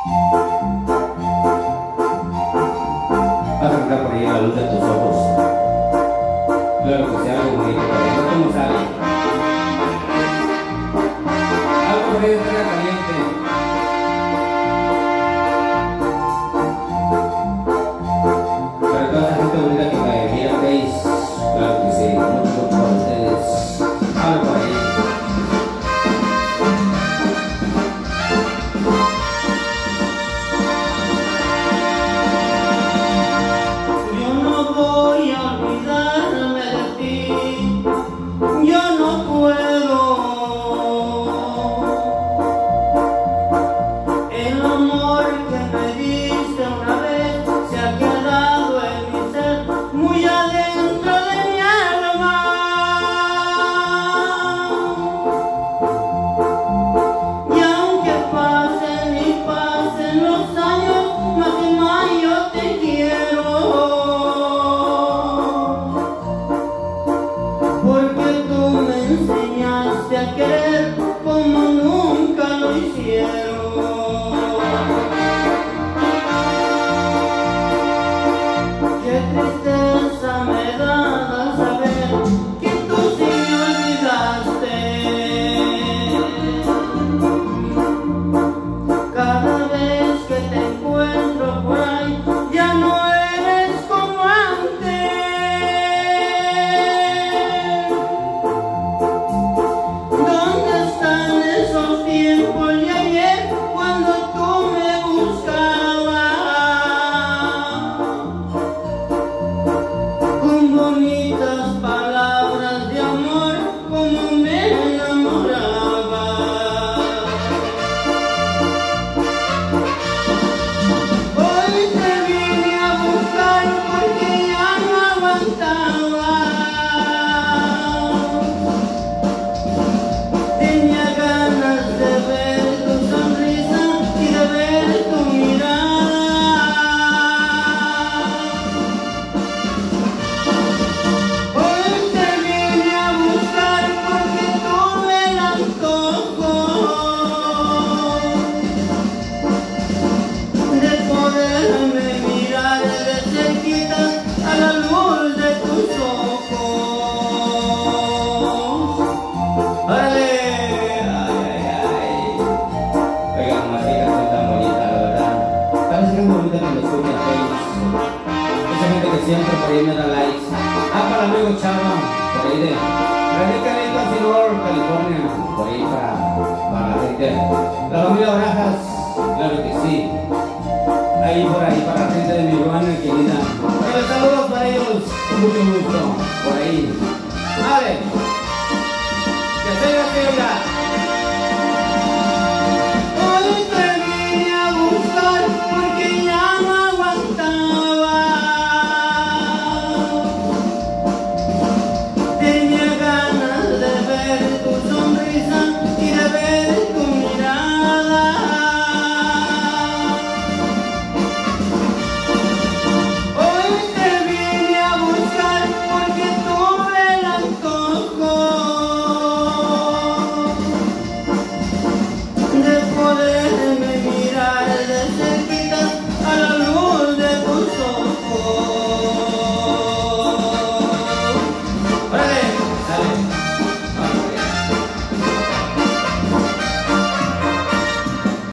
Vas a entrar por ahí a la luz de tus ojos. Claro que sea algo bonito, pero no como sale. Algo por ahí de tierra caliente. Para toda esa gente bonita que me mira Face, claro que sí, mucho por ustedes. Algo por ahí. Yo no voy a olvidarme de ti, yo no puedo. El amor que me diste una vez se ha quedado en mi ser, muy adentro de mi alma. Y aunque pasen y pasen los años, más y más yo te quiero, porque tú me enseñaste a querer como nunca lo hicieron. Qué tristeza me da saber que tú sí me olvidaste. Cada vez que te encuentro por ahí, ya no eres como antes. ¿Dónde están esos tiempos de ayer cuando tú me buscabas? Con bonitas palabras de amor, como me enamoraba. Hoy te vine a buscar porque ya no aguantaba. Tenía ganas de ver tu sonrisa y de ver tu mirada. Hoy te vine a buscar porque tuve el antojo de poderme mirar de cerquita a la luz de tus ojos. ¡Órale! ¡Ay, ay, ay! Oigan, nomás qué canción tan bonita, la verdad. Tal vez es muy bonita cuando escuchan Face. Esa gente que siempre por ahí me da likes. Para el amigo Chava, por ahí de René Sinor, California, por ahí para la gente. La familia Barajas, claro que sí. Ahí por ahí para la gente de mi urbana querida. Bueno, saludos para ellos, con mucho gusto.